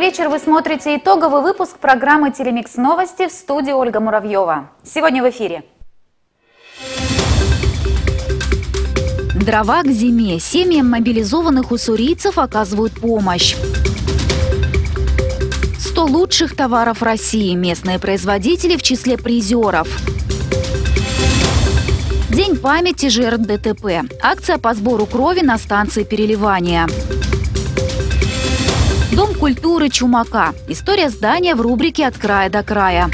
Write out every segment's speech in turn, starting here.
вечер. Вы смотрите итоговый выпуск программы «Телемикс Новости», в студии Ольга Муравьева. Сегодня в эфире. Дрова к зиме. Семьям мобилизованных уссурийцев оказывают помощь. 100 лучших товаров России. Местные производители в числе призеров. День памяти жертв ДТП. Акция по сбору крови на станции переливания. Дом культуры Чумака. История здания в рубрике «От края до края».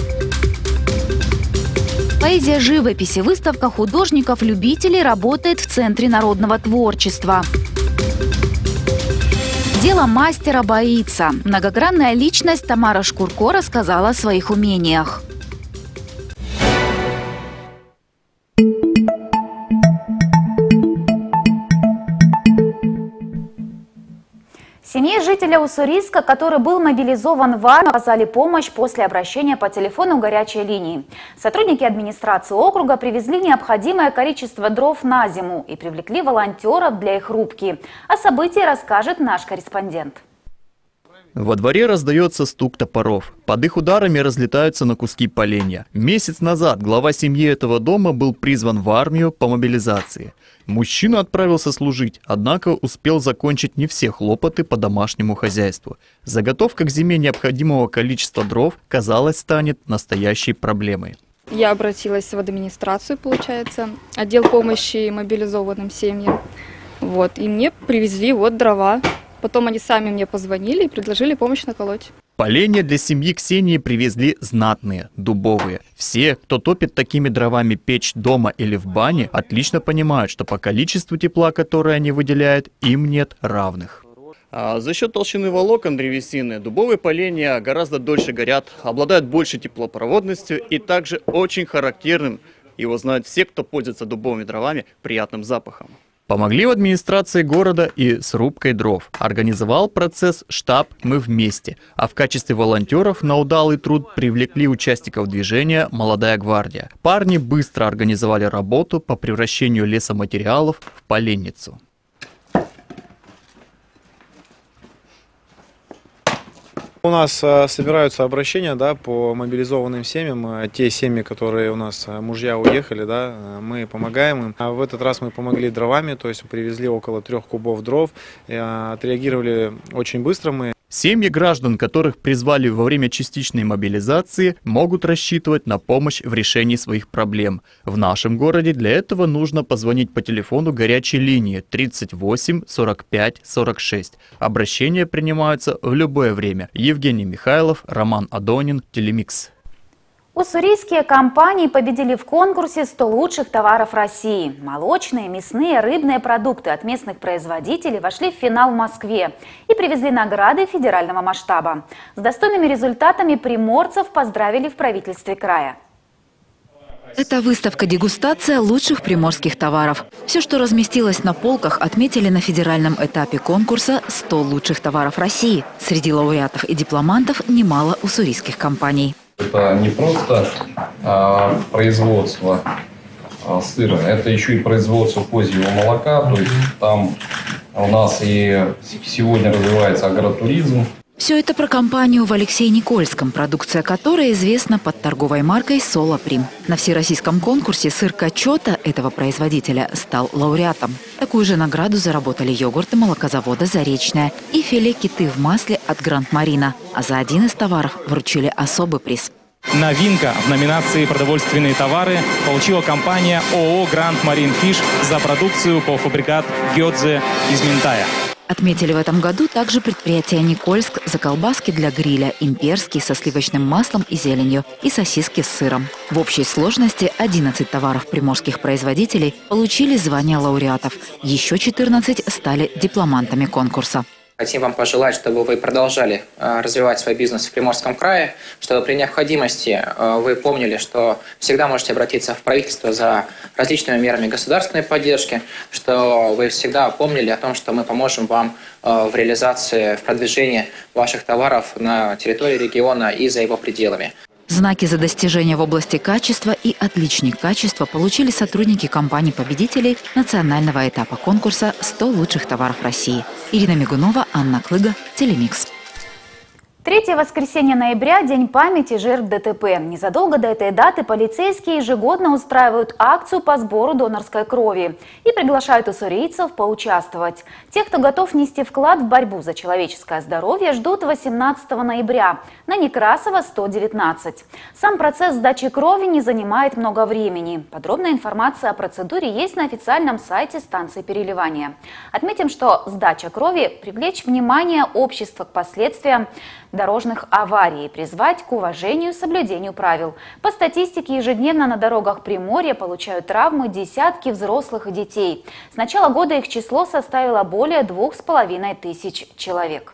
Поэзия живописи. Выставка художников-любителей работает в Центре народного творчества. Дело мастера боится. Многогранная личность Тамара Шкурко рассказала о своих умениях. Семье жителя Уссурийска, который был мобилизован в армию, оказали помощь после обращения по телефону горячей линии. Сотрудники администрации округа привезли необходимое количество дров на зиму и привлекли волонтеров для их рубки. О событии расскажет наш корреспондент. Во дворе раздается стук топоров. Под их ударами разлетаются на куски поленья. Месяц назад глава семьи этого дома был призван в армию по мобилизации. Мужчина отправился служить, однако успел закончить не все хлопоты по домашнему хозяйству. Заготовка к зиме необходимого количества дров, казалось, станет настоящей проблемой. Я обратилась в администрацию, получается, отдел помощи мобилизованным семьям. И мне привезли дрова. Потом они сами мне позвонили и предложили помощь наколоть. Поленья для семьи Ксении привезли знатные, дубовые. Все, кто топит такими дровами печь дома или в бане, отлично понимают, что по количеству тепла, которое они выделяют, им нет равных. За счет толщины волокон древесины дубовые поленья гораздо дольше горят, обладают большей теплопроводностью и также очень характерным, его знают все, кто пользуется дубовыми дровами, приятным запахом. Помогли в администрации города и с рубкой дров. Организовал процесс штаб «Мы вместе», а в качестве волонтеров на удалый труд привлекли участников движения «Молодая гвардия». Парни быстро организовали работу по превращению лесоматериалов в поленницу. У нас собираются обращения по мобилизованным семьям. Те семьи, которые у нас мужья уехали, мы помогаем им. А в этот раз мы помогли дровами, то есть привезли около 3 кубов дров. Отреагировали очень быстро мы. Семьи граждан, которых призвали во время частичной мобилизации, могут рассчитывать на помощь в решении своих проблем. В нашем городе для этого нужно позвонить по телефону горячей линии 38 45 46. Обращения принимаются в любое время. Евгений Михайлов, Роман Адонин, Телемикс. Уссурийские компании победили в конкурсе «100 лучших товаров России». Молочные, мясные, рыбные продукты от местных производителей вошли в финал в Москве и привезли награды федерального масштаба. С достойными результатами приморцев поздравили в правительстве края. Это выставка-дегустация лучших приморских товаров. Все, что разместилось на полках, отметили на федеральном этапе конкурса «100 лучших товаров России». Среди лауреатов и дипломантов немало уссурийских компаний. Это не просто производство сыра, это еще и производство козьего молока. То есть там у нас и сегодня развивается агротуризм. Все это про компанию в Алексей-Никольском, продукция которой известна под торговой маркой «Солоприм». На всероссийском конкурсе сыр Качота этого производителя стал лауреатом. Такую же награду заработали йогурты молокозавода «Заречная» и филе киты в масле от Гранд Марина. А за один из товаров вручили особый приз. Новинка в номинации «Продовольственные товары» получила компания ООО «Гранд Марин Фиш» за продукцию полуфабрикат гёдзе из минтая. Отметили в этом году также предприятие «Никольск» за колбаски для гриля, имперские со сливочным маслом и зеленью и сосиски с сыром. В общей сложности 11 товаров приморских производителей получили звание лауреатов. Еще 14 стали дипломантами конкурса. Хотим вам пожелать, чтобы вы продолжали развивать свой бизнес в Приморском крае, чтобы при необходимости вы помнили, что всегда можете обратиться в правительство за различными мерами государственной поддержки, что вы всегда помнили о том, что мы поможем вам в реализации, в продвижении ваших товаров на территории региона и за его пределами. Знаки за достижения в области качества и отличник качества получили сотрудники компаний-победителей национального этапа конкурса «100 лучших товаров России». Ирина Мигунова, Анна Клыга, Телемикс. Третье воскресенье ноября – День памяти жертв ДТП. Незадолго до этой даты полицейские ежегодно устраивают акцию по сбору донорской крови и приглашают уссурийцев поучаствовать. Тех, кто готов нести вклад в борьбу за человеческое здоровье, ждут 18 ноября на Некрасова, 119. Сам процесс сдачи крови не занимает много времени. Подробная информация о процедуре есть на официальном сайте станции переливания. Отметим, что сдача крови – привлечь внимание общества к последствиям дорожных аварий и призвать к уважению и соблюдению правил. По статистике, ежедневно на дорогах Приморья получают травмы десятки взрослых и детей. С начала года их число составило более 2500 человек.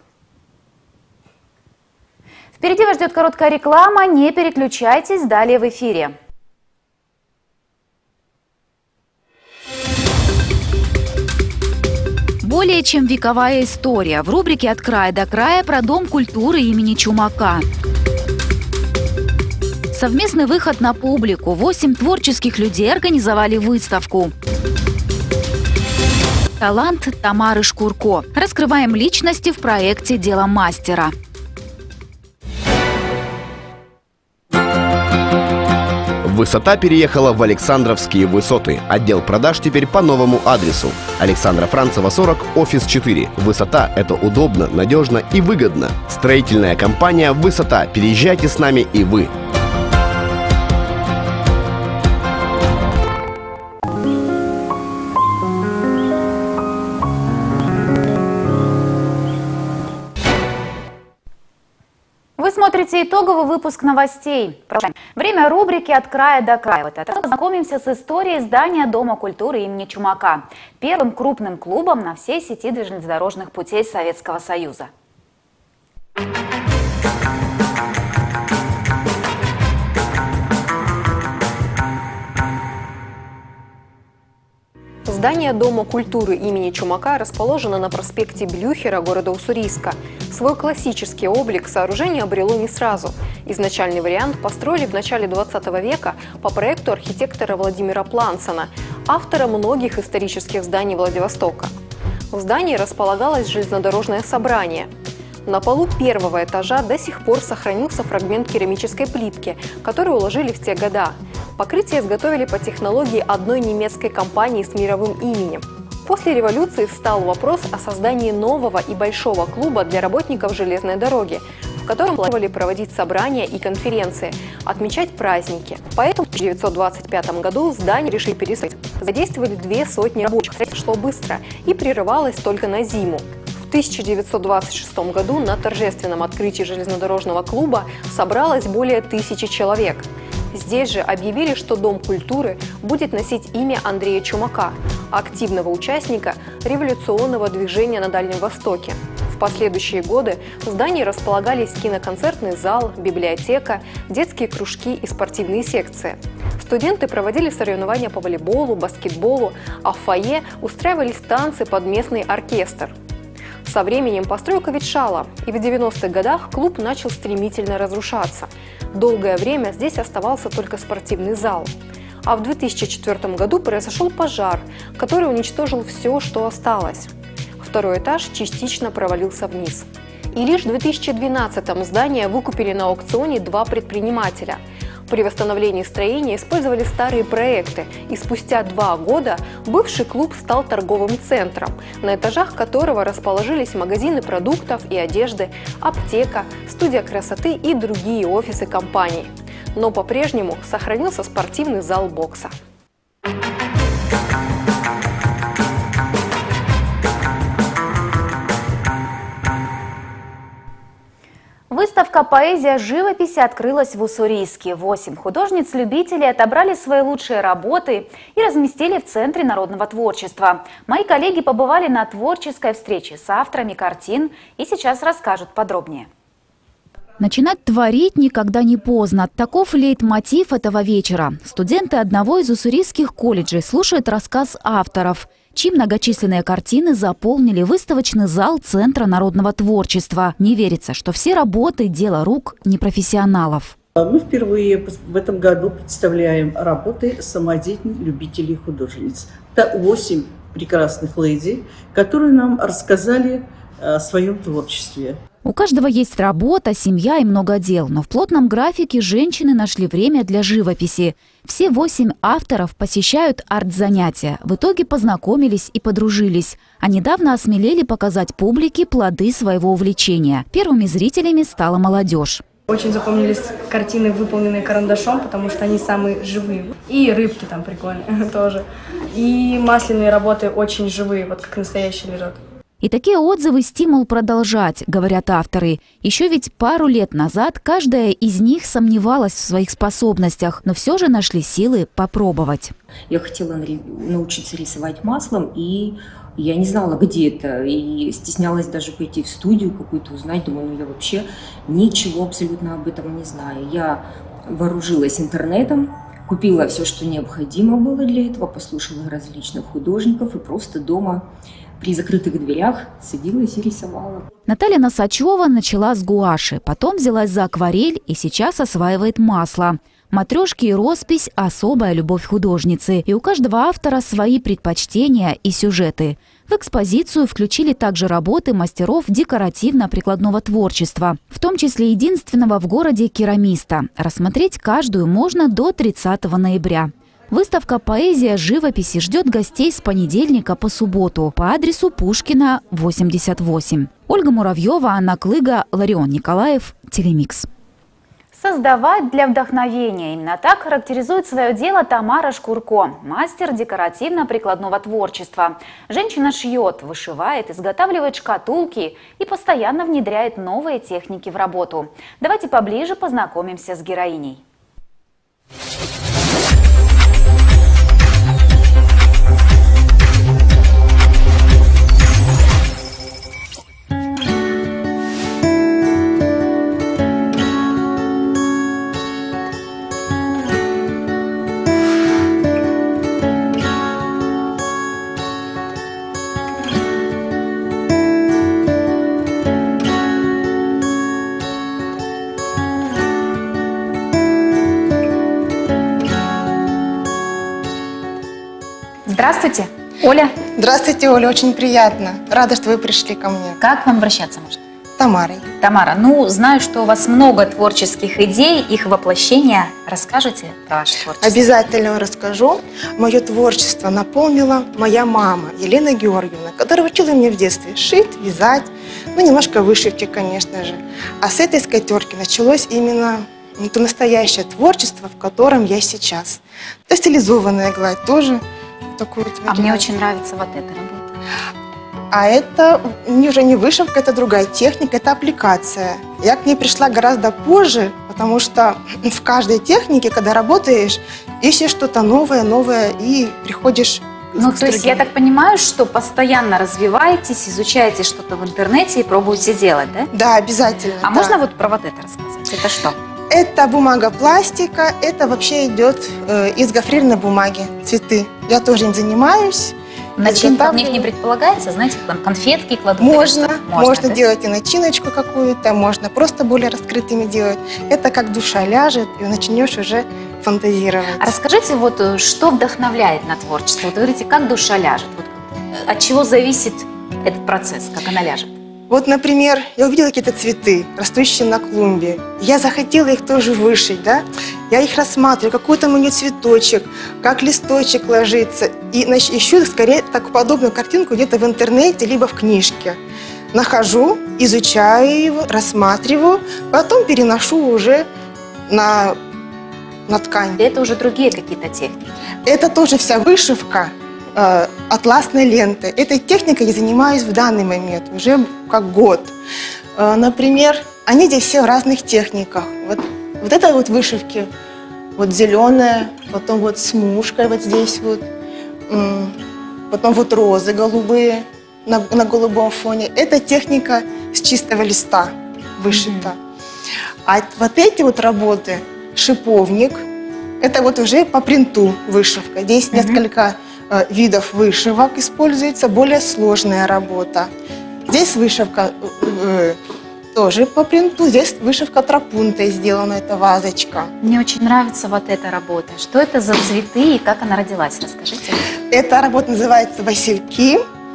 Впереди вас ждет короткая реклама. Не переключайтесь, далее в эфире. Более чем вековая история. В рубрике «От края до края» про Дом культуры имени Чумака. Совместный выход на публику. 8 творческих людей организовали выставку. Талант Тамары Шкурко. Раскрываем личности в проекте «Дело мастера». Высота переехала в Александровские высоты. Отдел продаж теперь по новому адресу. Александра Францева, 40, офис 4. Высота – это удобно, надежно и выгодно. Строительная компания «Высота». Переезжайте с нами и вы. Вы смотрите итоговый выпуск новостей. Время рубрики «От края до края». В этот раз познакомимся с историей здания Дома культуры имени Чумака, первым крупным клубом на всей сети железнодорожных путей Советского Союза. Здание Дома культуры имени Чумака расположено на проспекте Блюхера города Уссурийска. Свой классический облик сооружение обрело не сразу. Изначальный вариант построили в начале 20 века по проекту архитектора Владимира Плансона, автора многих исторических зданий Владивостока. В здании располагалось железнодорожное собрание. На полу первого этажа до сих пор сохранился фрагмент керамической плитки, который уложили в те года. Покрытие изготовили по технологии одной немецкой компании с мировым именем. После революции встал вопрос о создании нового и большого клуба для работников железной дороги, в котором планировали проводить собрания и конференции, отмечать праздники. Поэтому в 1925 году здание решили перестроить. Задействовали 200 рабочих. Шло быстро и прерывалось только на зиму. В 1926 году на торжественном открытии железнодорожного клуба собралось более 1000 человек. Здесь же объявили, что Дом культуры будет носить имя Андрея Чумака, активного участника революционного движения на Дальнем Востоке. В последующие годы в здании располагались киноконцертный зал, библиотека, детские кружки и спортивные секции. Студенты проводили соревнования по волейболу, баскетболу, а в фойе устраивались танцы под местный оркестр. Со временем постройка ветшала, и в 90-х годах клуб начал стремительно разрушаться. Долгое время здесь оставался только спортивный зал. А в 2004 году произошел пожар, который уничтожил все, что осталось. Второй этаж частично провалился вниз. И лишь в 2012-м здание выкупили на аукционе 2 предпринимателя. При восстановлении строения использовали старые проекты, и спустя 2 года бывший клуб стал торговым центром, на этажах которого расположились магазины продуктов и одежды, аптека, студия красоты и другие офисы компаний. Но по-прежнему сохранился спортивный зал бокса. Выставка «Поэзия живописи» открылась в Уссурийске. 8 художниц-любителей отобрали свои лучшие работы и разместили в Центре народного творчества. Мои коллеги побывали на творческой встрече с авторами картин и сейчас расскажут подробнее. Начинать творить никогда не поздно. Таков лейтмотив этого вечера. Студенты одного из уссурийских колледжей слушают рассказ авторов, чьи многочисленные картины заполнили выставочный зал Центра народного творчества. Не верится, что все работы – дело рук непрофессионалов. Мы впервые в этом году представляем работы самодеятельных любителей художниц. Это 8 прекрасных леди, которые нам рассказали о своем творчестве. У каждого есть работа, семья и много дел, но в плотном графике женщины нашли время для живописи. Все 8 авторов посещают арт-занятия. В итоге познакомились и подружились. А недавно осмелели показать публике плоды своего увлечения. Первыми зрителями стала молодежь. Очень запомнились картины, выполненные карандашом, потому что они самые живые. И рыбки там прикольные тоже. И масляные работы очень живые, вот как настоящие лежат. И такие отзывы – стимул продолжать, говорят авторы. Еще ведь пару лет назад каждая из них сомневалась в своих способностях, но все же нашли силы попробовать. Я хотела научиться рисовать маслом, и я не знала, где это, и стеснялась даже пойти в студию какую-то узнать. Думаю, ну я вообще ничего абсолютно об этом не знаю. Я вооружилась интернетом, купила все, что необходимо было для этого, послушала различных художников и просто дома при закрытых дверях садилась и рисовала. Наталья Носачева начала с гуаши, потом взялась за акварель и сейчас осваивает масло. Матрешки и роспись – особая любовь художницы. И у каждого автора свои предпочтения и сюжеты. В экспозицию включили также работы мастеров декоративно-прикладного творчества, в том числе единственного в городе керамиста. Рассмотреть каждую можно до 30 ноября. Выставка «Поэзия живописи» ждет гостей с понедельника по субботу по адресу Пушкина, 88. Ольга Муравьева, Анна Клыга, Ларион Николаев, Телемикс. Создавать для вдохновения. Именно так характеризует свое дело Тамара Шкурко, мастер декоративно-прикладного творчества. Женщина шьет, вышивает, изготавливает шкатулки и постоянно внедряет новые техники в работу. Давайте поближе познакомимся с героиней. Здравствуйте, Оля. Здравствуйте, Оля, очень приятно. Рада, что вы пришли ко мне. Как вам обращаться можно? Тамарой. Тамара, знаю, что у вас много творческих идей, их воплощения. Расскажите про ваше творчество? Обязательно расскажу. Мое творчество наполнила моя мама, Елена Георгиевна, которая учила меня в детстве шить, вязать, немножко вышивки, конечно же. А с этой скатерки началось именно то настоящее творчество, в котором я сейчас. То стилизованная гладь тоже. А мне очень нравится вот эта работа. А это уже не вышивка, это другая техника, это аппликация. Я к ней пришла гораздо позже, потому что в каждой технике, когда работаешь, ищешь что-то новое и приходишь к то есть я так понимаю, что постоянно развиваетесь, изучаете что-то в интернете и пробуете делать, да? Да, обязательно. А можно вот про вот это рассказать? Это что? Это бумага пластика, это вообще идет из гофрированной бумаги, цветы. Я тоже им занимаюсь. Начинка в них не предполагается, знаете, там конфетки кладут? Можно да? делать и начиночку какую-то, можно просто более раскрытыми делать. Это как душа ляжет, и начнешь уже фантазировать. А расскажите, что вдохновляет на творчество? Вы говорите, как душа ляжет? От чего зависит этот процесс, как она ляжет? Например, я увидела какие-то цветы, растущие на клумбе. Я захотела их тоже вышить, да? Я их рассматриваю, какой там у нее цветочек, как листочек ложится. И ищу скорее так подобную картинку где-то в интернете, либо в книжке. Нахожу, изучаю его, рассматриваю, потом переношу уже на ткань. Это уже другие какие-то техники? Это тоже вся вышивка атласной ленты. Этой техникой я занимаюсь в данный момент, уже как год. Например, они здесь все в разных техниках. Вот это вышивки, зеленая, потом с мушкой здесь потом розы голубые на голубом фоне. Это техника с чистого листа вышита. А эти работы, шиповник, это уже по принту вышивка. Здесь несколько видов вышивок используется, более сложная работа. Здесь вышивка тоже по принту, здесь вышивка тропунтой сделана, эта вазочка. Мне очень нравится эта работа. Что это за цветы и как она родилась? Расскажите. Эта работа называется «Васильки».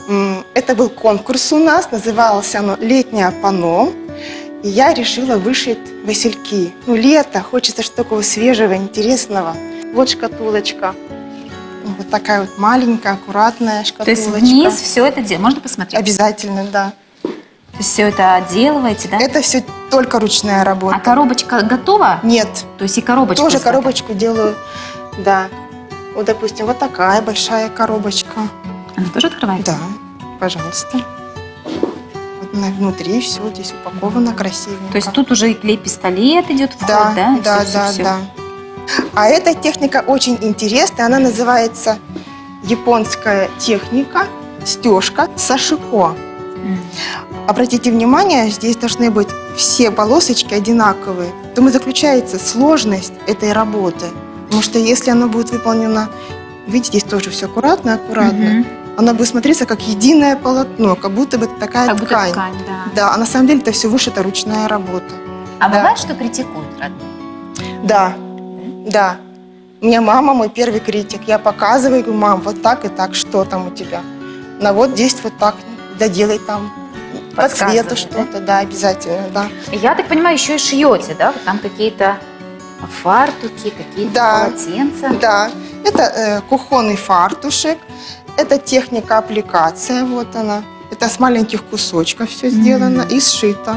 Это был конкурс у нас, называлось оно «Летнее панно». И я решила вышить васильки. Ну, лето, хочется что-то такого свежего, интересного. Вот шкатулочка. Вот такая вот маленькая, аккуратная шкатулочка. То есть вниз все это дело. Можно посмотреть? Обязательно, да. То есть все это отделываете, да? Это все только ручная работа. А коробочка готова? Нет. То есть и коробочку? Тоже коробочку делаю, да. Вот, допустим, вот такая большая коробочка. Она тоже открывается? Да, пожалуйста. Вот внутри все здесь упаковано красивенько. То есть тут уже и клей-пистолет идет в ход, да? Да, да. А эта техника очень интересная. Она называется японская техника стежка сашико. Обратите внимание, здесь должны быть все полосочки одинаковые. В том и заключается сложность этой работы. Потому что если она будет выполнена, видите, здесь тоже все аккуратно. Она будет смотреться как единое полотно, как будто бы такая ткань. Да, а на самом деле это все вышита ручная работа. А бывает, что критикуют родные? Да, да. У меня мама мой первый критик. Я показываю, говорю: мам, вот так и так, что там у тебя? Ну вот здесь вот так, доделай там. По цвету что-то, да, обязательно, да. Я так понимаю, еще и шьете, да? Там какие-то фартуки, какие-то полотенца. Да, это кухонный фартушек, это техника аппликация, вот она. Это с маленьких кусочков все сделано и сшито.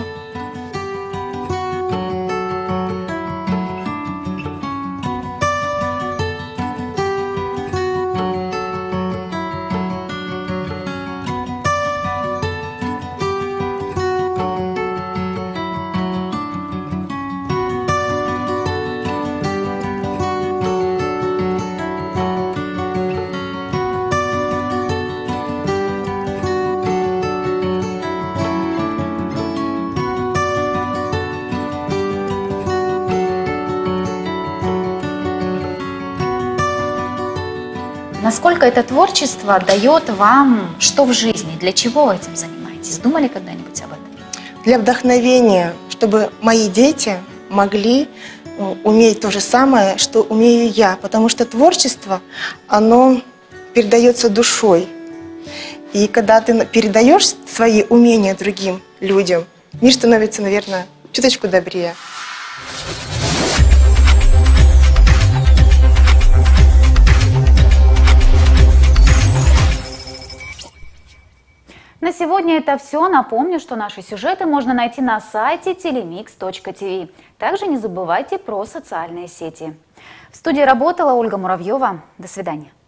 Насколько это творчество дает вам что в жизни? Для чего этим занимаетесь? Думали когда-нибудь об этом? Для вдохновения, чтобы мои дети могли уметь то же самое, что умею я. Потому что творчество, оно передается душой. И когда ты передаешь свои умения другим людям, мир становится, наверное, чуточку добрее. На сегодня это все. Напомню, что наши сюжеты можно найти на сайте telemix.tv. Также не забывайте про социальные сети. В студии работала Ольга Муравьева. До свидания.